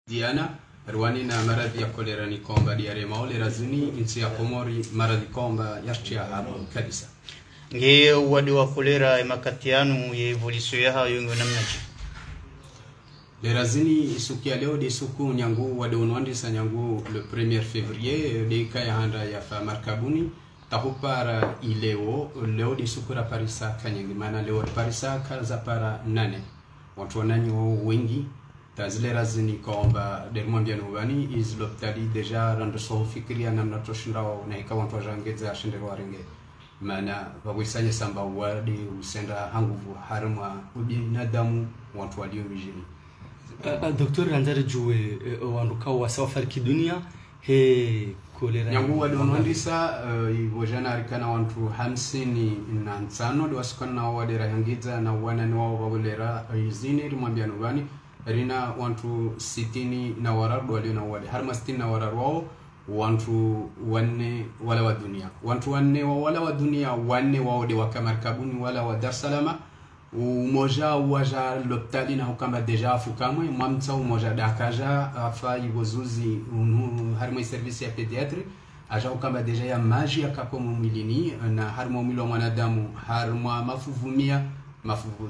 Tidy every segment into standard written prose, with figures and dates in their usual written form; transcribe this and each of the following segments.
Diana Rwani na maradhi ya kolera ni komba diare maole razini insi ya Komori maradhi komba yashtia hapo kabisa. Nge wadi wa kolera emakatianu ye evolution ya hayo yungo namnaji. Le razini isukia leo de suku nyangu wadi unwandi sa nyangu le 1er février de kaya handa ya fa markabuni tahupara ileo leo de sukura parisa kanyangi mana leo parisa kaza para nane. Watu wananyo wengi tazile razini komba dermwambia nubani izloptali deja rando soho fikiria namna toshindao na ikawa watu wajangeza ashindero warenge mana wawisanye samba wadi usenda hanguvu harma ubinadamu watu walio mijini. Doktor Ranzare juwe wandukawa wasawafariki dunia he kolera nyangu wadi wanwandisa wajana harikana wantu 55 di wasikana wadi rahangiza na wanani wao wawelera izini rimwambia nubani rina wantu 60 na wararu walio na wale harma 60 na wararu wao wantu wanne wala wa dunia wantu wanne wala wa dunia wanne wao de wakamarkabuni wala wa Dar es Salaam umoja waja loptali na hukamba deja afukamwe mwamtsa umoja dakaja afa igozuzi harma service ya pediatri aja hukamba deja ya maji akakomo mwilini na harma mwili wa mwanadamu harma mafuvumia mafuvu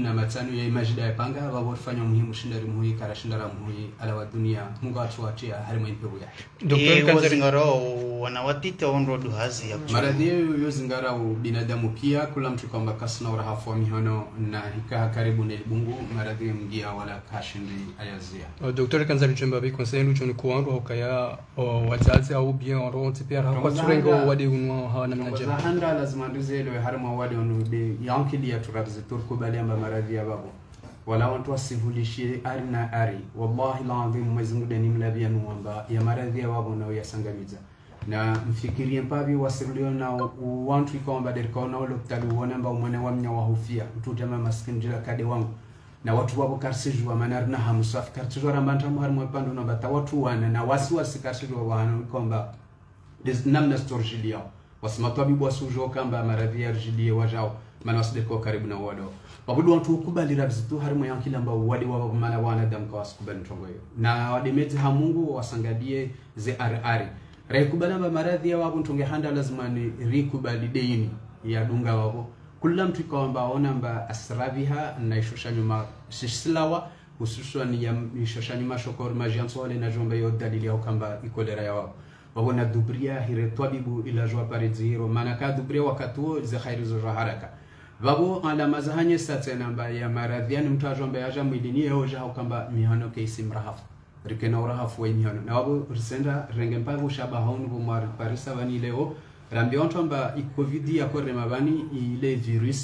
75 ya imajida ya panga wafanya muhimu shindari muhimu kara shindara muhimu ala wa dunia mungu atuatia harima impevu ya Dr. Kanzingaro wanawatita onro duhazi ya maradhi yo zingara binadamu pia kula mtu kwamba kasna urahafu wa mihono na hika karibu na bungu maradhi mgia wala kashindi ayazia. Dr. Kanzari Chembabi conseil nous choni kuanro hokaya wazazi au bien onro tipera kwa surengo wadi unwa hawana mnaje handa lazima ndizelo harima wadi onude yankili ya turazi turku bali amba maradhi ya babo wala watu wasivulishie ari na ari wallahi laadhim mwezi muda ni mlabia nuamba ya maradhi ya babo na uyasangamiza na mfikirie mpavi wasirulio na wantu ikomba derika na uloptali uone amba umwane wa mnya wahufia mtutama maskini jila kade wangu na watu wabo karsijwa manar na hamusaf karsijwa rambanta muhar mwepando na bata watu wana na wasi karsijwa wana ikomba namna storjilia wasimatu abibu wasujo kamba maradhi ya rjilie wajao mana wasideko karibu na wado wabudu wantu ukubali rabzitu harimo yankila amba wadi wabo mana wana damka wasikubali ntongo hiyo na wadimezi hamungu wasangadie ze ari raikubali amba maradhi ya wabo ntonge handa lazima ni rikubali deini ya dunga wabo kula mtu ikawamba ona mba asraviha na ishosha nyuma sisilawa hususwa ni ya ishosha nyuma shokor majianso wale na jomba yo dalili ya ukamba ikolera ya wabo wabona dubria hire twabibu ila jwa paridzi hiro manaka dubria wakatuo ze khairizo jwa haraka wabo ala mazahanye satena mba ya maradhiani mtu ajomba ya jamu ilini ya oja ukamba mihono keisi mrahafu rikena urahafu wa mihono na wabo risenda renge mpavu shaba haunu bumari parisa vani leo rambi onto mba i-covid ya kore mabani ile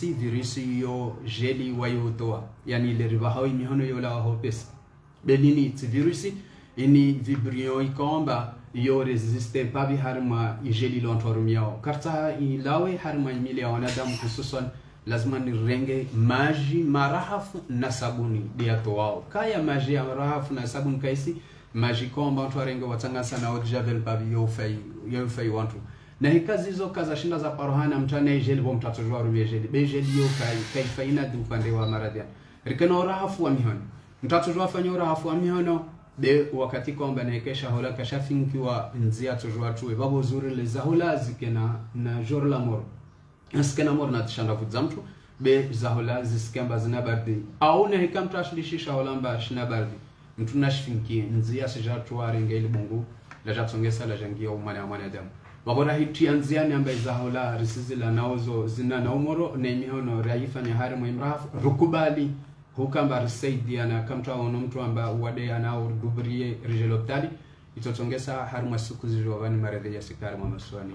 virusi yo jeli wa yotoa yani ile ribahawi mihono yola wa hopesi belini iti virusi ini vibrio ikomba yo resiste pavi harma ijeli lontorumiao karta ilawe harma imili ya wanadamu hususan lazima ni renge maji marahafu na sabuni diato wao kaya maji ya marahafu na sabuni kaisi maji komba watu renge watanga sana od javel pavi yo fai wantu na hikazi hizo kaza shinda za parohana mtana ijeli bo mtatujwa rumia jeli be jeli yo kai faina du pande wa maradhi rikana rahafu wa mihono mtatujwa fanya rahafu wa mihono de wakati kwamba naekesha hola kashafinkiwa nzia tujwa tuwe babo zuri le zahola zikena na jorla mor askena mor na tishanda kudzamtu be zahola ziskemba zina bardi au na hikam tashilishisha holamba shina bardi mtu nashfinki nzia sijatwa rengeli bungu la jatsongesa la jangia umana damu wabora hiti anziani amba zahola risizila naozo zina na umoro na mihono raifa ni harimo imraf rukubali hukamba risaidi ana kamta ono mtu amba wade ana urdubriye rijeloptali itotongesa haruma siku zijovani maradhi ya sikari mwa maswani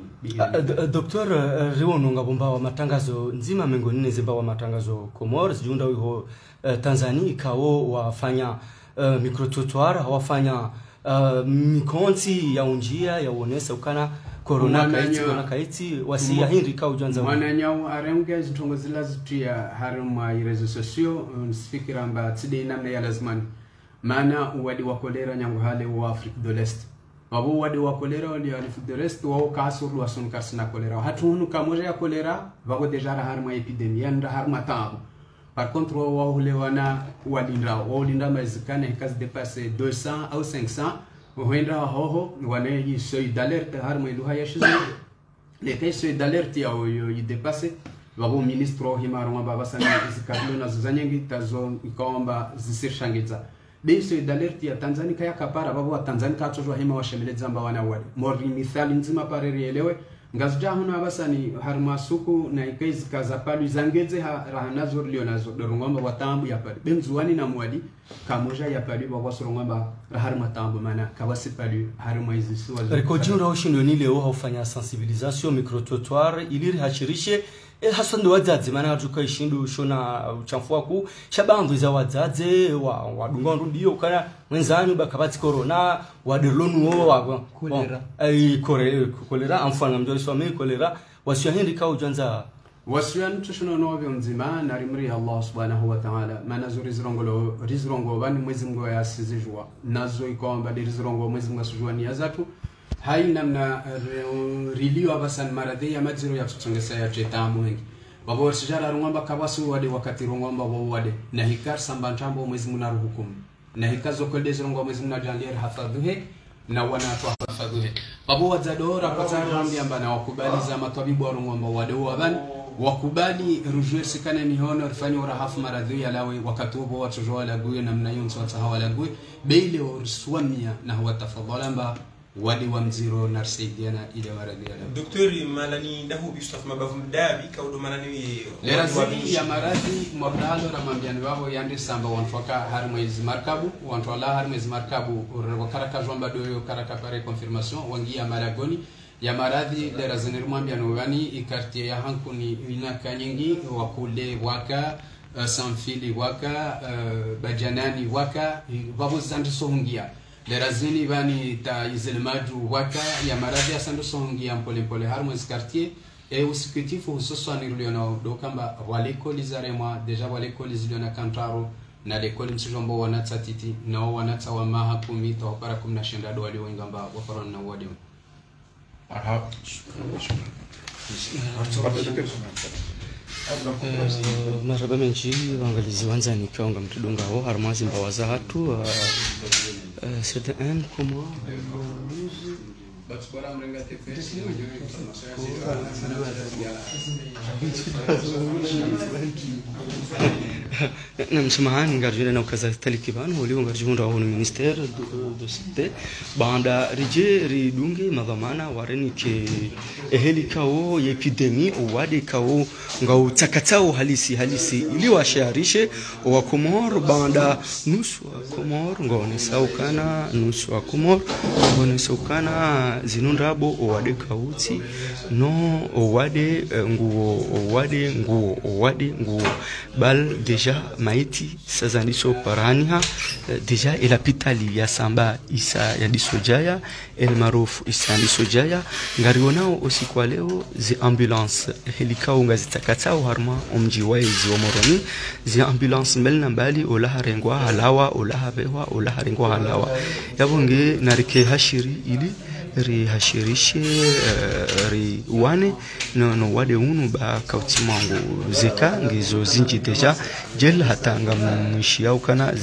Dr. Riwono ngabomba wa matangazo nzima mengo nne zimba wa matangazo Comores junda wiho Tanzania ikawo wafanya microtrottoir wafanya mikonti ya unjia ya uonesa ukana corona kaiti wasiya hindi ka ujanza mwana nyau arenge zitongo zilazitia haruma irezo sosio nsifikira mba tide namna ya lazimani maana wadi wa kolera nyangu hale wa Afrique de l'Est wabo wadi wa kolera wali Afrique de l'Est wao kasuru wason karsina kolera hatu hunu kamoja ya kolera wabo deja haruma epidemia nda haruma tabu par contre wahule wana walinda mazikane kazi dépasse 200 au 500 huenda hoho wana seuil d'alerte harma iluha yashizu les seuil d'alerte ya dépasse wabo ministro himarwa baba sana zikabilo na zuzanyengi tazo ikaomba zisirshangitsa seuil d'alerte ya Tanzania kaya kapara babo wa Tanzania katozwa hima washemeleza amba wana wale mori mithali nzima parerielewe ngazja huna basani harma suku na ikaizi kaza palu zangeze rahanazo lionazo dorongomba watambu ya palu benzuani na mwali kamoja ya palu bwa sorongomba harma tambu mana kabasi palu harma hizi suwa rekojura ushindoni leo haufanya sensibilisation micro trottoir ili hashirishe hasando wadzadze mana atuka ishindu shona uchafua ku shabandu za wadzadze wa dungondo ndio kana mwenzanyu bakabati corona wa derlonu wa kolera kolera amfana mjoli swame kolera wasio hindi ka ujanza wasio ntushono no byo nzima na rimri Allah subhanahu wa ta'ala mana zuri rizrongo bani mwezi mgo ya sizijwa nazo ikomba rizrongo mwezi mgo sujwa ni azatu hai namna rilio abasan maradhi ya majiro ya tutongesa ya chetamu wengi babo wasijara rungomba kabasu wade wakati rungomba wade na hikar sambantambo mwezi munaru hukumu na hikazo kolde zrongo mwezi munajandir hafadhuhe na wanatu hafadhuhe babo wazadora kwa rambi amba na wakubali za matabibu wa rungomba wade wabani wakubali rujue sikane mihono rifanya urahafu maradhi ya lawe wakatubo watujoa laguye na mnayonsu watahawa laguye beile ursuamia na huwa tafadhalamba wadi wa mziro narsaidiana ile maradhi ya daktari malani ndahu bistaf mabavu mdabi kaudo malani lerazili ya maradhi mabdalo ramambiani wao yande samba wantoka har mwezi markabu wantola har mwezi markabu wakaraka jomba doyo karaka pare confirmation wangia malagoni ya maradhi lerazini ramambiani wani ikartie ya hankuni inaka nyingi wakule waka sanfili waka bajanani waka babu zandiso hungia lerazini bani ta izelmaju waka ya maradhi asando songia mpole har mwezi quartier et usikitifu hususan niliona dokamba waliko lizaremwa deja waliko liziliona kantaro na lekoli msijombo wanatsa titi na wanatsa wa maha kumi to para kumna shenda do wali wengamba wafaron na wadi maraba menji wangalizi wanzani kaunga mtudunga ho harmazi mbawaza hatu c'est un comment namsemahan ngarjuna na kaza talikiban holi ngarjuna wa minister do sante banda rije ridunge madhamana wareni ke eheli kao epidemie wade kao ngau takatao halisi ili washarishe wa Komor banda nusu wa Komor ngone saukana nusu wa Komor ngone saukana zinundrabo wade kauti no wade nguo bal deja maiti sazaniso parania deja elapitali ya samba isa ya disojaya el maruf isa disojaya ngarionao usiku wa leo zi ambulance helikao ngazitakatao harma omji waizi wa moroni zi ambulance melna mbali olaha rengwa halawa olaha bewa olaha rengwa halawa yabonge narike hashiri ili ri hashirishe ri wane no wade unu ba kauti mangu zeka ngizo zinji deja jel hatanga mwishi yao kana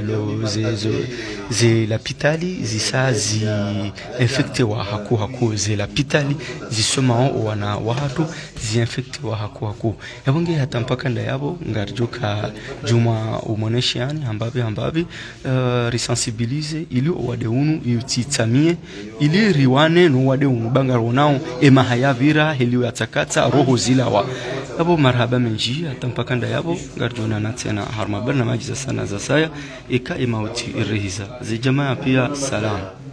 ze lapitali zisa zi infecte wa haku ze lapitali zisoma wana wahatu zi infecte wa haku yabonge hata mpaka nda yabo ngarjoka juma umoneshiani ambabi risensibilize ili wade unu yutitamie ili riwane no wade unu bangaro nao mahayavira heliyo yatakata roho zilawa abo marhaba menji hata mpaka nda yabo ngarjona na tena harma barnamaji za sana za saya ika imauti irhiza zi jamaa pia salam.